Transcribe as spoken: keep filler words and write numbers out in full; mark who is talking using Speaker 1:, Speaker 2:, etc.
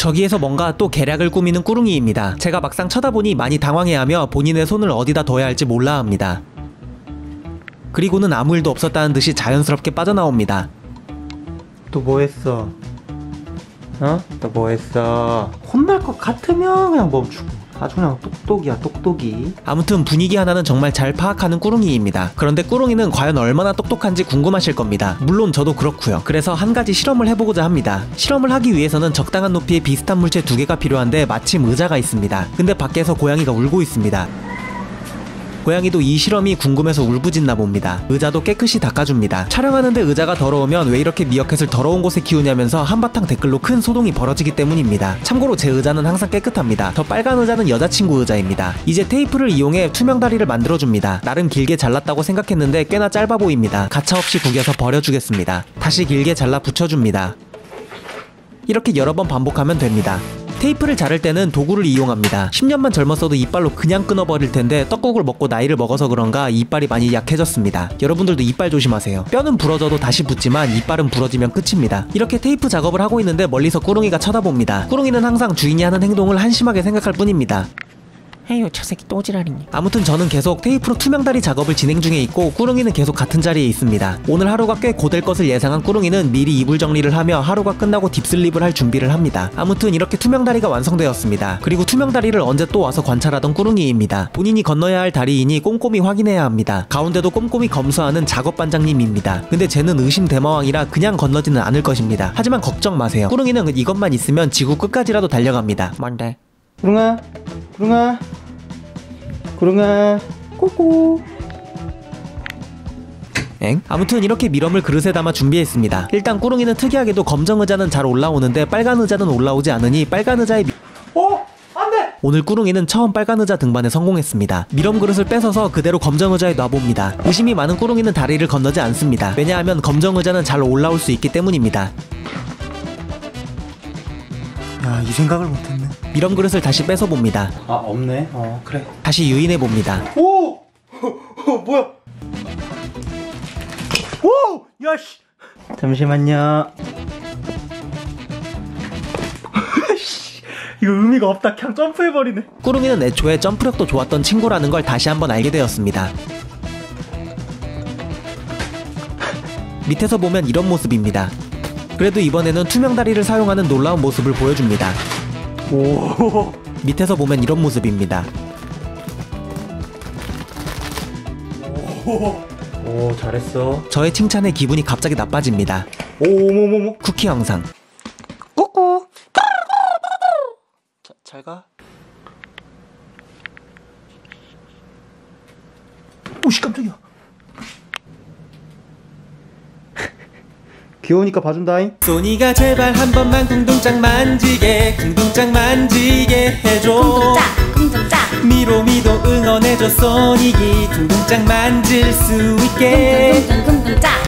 Speaker 1: 저기에서 뭔가 또 계략을 꾸미는 꾸룽이입니다. 제가 막상 쳐다보니 많이 당황해하며 본인의 손을 어디다 둬야 할지 몰라합니다. 그리고는 아무 일도 없었다는 듯이 자연스럽게 빠져나옵니다.
Speaker 2: 또 뭐했어? 어? 또 뭐했어? 혼날 것 같으면 그냥 멈추고. 아주 그냥 똑똑이야 똑똑이.
Speaker 1: 아무튼 분위기 하나는 정말 잘 파악하는 꾸룽이입니다. 그런데 꾸룽이는 과연 얼마나 똑똑한지 궁금하실 겁니다. 물론 저도 그렇고요. 그래서 한 가지 실험을 해보고자 합니다. 실험을 하기 위해서는 적당한 높이의 비슷한 물체 두 개가 필요한데 마침 의자가 있습니다. 근데 밖에서 고양이가 울고 있습니다. 고양이도 이 실험이 궁금해서 울부짖나 봅니다. 의자도 깨끗이 닦아줍니다. 촬영하는데 의자가 더러우면 왜 이렇게 미어캣을 더러운 곳에 키우냐면서 한바탕 댓글로 큰 소동이 벌어지기 때문입니다. 참고로 제 의자는 항상 깨끗합니다. 저 빨간 의자는 여자친구 의자입니다. 이제 테이프를 이용해 투명 다리를 만들어줍니다. 나름 길게 잘랐다고 생각했는데 꽤나 짧아 보입니다. 가차없이 구겨서 버려주겠습니다. 다시 길게 잘라 붙여줍니다. 이렇게 여러 번 반복하면 됩니다. 테이프를 자를 때는 도구를 이용합니다. 십 년만 젊었어도 이빨로 그냥 끊어버릴 텐데 떡국을 먹고 나이를 먹어서 그런가 이빨이 많이 약해졌습니다. 여러분들도 이빨 조심하세요. 뼈는 부러져도 다시 붙지만 이빨은 부러지면 끝입니다. 이렇게 테이프 작업을 하고 있는데 멀리서 꾸룽이가 쳐다봅니다. 꾸룽이는 항상 주인이 하는 행동을 한심하게 생각할 뿐입니다.
Speaker 3: 에휴 저 새끼 또 지랄이니.
Speaker 1: 아무튼 저는 계속 테이프로 투명다리 작업을 진행 중에 있고 꾸룽이는 계속 같은 자리에 있습니다. 오늘 하루가 꽤 고될 것을 예상한 꾸룽이는 미리 이불 정리를 하며 하루가 끝나고 딥슬립을 할 준비를 합니다. 아무튼 이렇게 투명다리가 완성되었습니다. 그리고 투명다리를 언제 또 와서 관찰하던 꾸룽이입니다. 본인이 건너야 할 다리이니 꼼꼼히 확인해야 합니다. 가운데도 꼼꼼히 검수하는 작업반장님입니다. 근데 쟤는 의심대마왕이라 그냥 건너지는 않을 것입니다. 하지만 걱정 마세요. 꾸룽이는 이것만 있으면 지구 끝까지라도 달려갑니다.
Speaker 3: 뭔데?
Speaker 2: 구릉아 구릉아 구릉아 꼬꼬.
Speaker 1: 엥? 아무튼 이렇게 미럼을 그릇에 담아 준비했습니다. 일단 꾸룽이는 특이하게도 검정 의자는 잘 올라오는데 빨간 의자는 올라오지 않으니 빨간 의자에 미...
Speaker 2: 어? 안돼!
Speaker 1: 오늘 꾸룽이는 처음 빨간 의자 등반에 성공했습니다. 미럼 그릇을 뺏어서 그대로 검정 의자에 놔봅니다. 의심이 많은 꾸룽이는 다리를 건너지 않습니다. 왜냐하면 검정 의자는 잘 올라올 수 있기 때문입니다.
Speaker 2: 야, 이 생각을 못했네.
Speaker 1: 미럼 그릇을 다시 뺏어봅니다.
Speaker 2: 아, 없네. 어, 그래.
Speaker 1: 다시 유인해봅니다.
Speaker 2: 오! 어, 뭐야? 오! 야, 씨! 잠시만요. 이거 의미가 없다. 그냥 점프해버리네.
Speaker 1: 꾸룽이는 애초에 점프력도 좋았던 친구라는 걸 다시 한번 알게 되었습니다. 밑에서 보면 이런 모습입니다. 그래도 이번에는 투명다리를 사용하는 놀라운 모습을 보여줍니다.
Speaker 2: 오.
Speaker 1: 밑에서 보면 이런 모습입니다.
Speaker 2: 오. 오, 잘했어.
Speaker 1: 저의 칭찬에 기분이 갑자기 나빠집니다.
Speaker 2: 오모모모.
Speaker 1: 쿠키 영상.
Speaker 2: 꾸꾸. 자, 잘 가. 오씨, 깜짝이야. 귀여우니까 봐준다잉.
Speaker 1: 소니가 제발 한 번만 궁둥짝 만지게 궁둥짝 만지게 해줘.
Speaker 4: 궁둥짝 궁둥짝
Speaker 1: 미로미도 응원해줘. 소닉이 궁둥짝 만질 수 있게.
Speaker 4: 궁둥궁둥 궁둥짝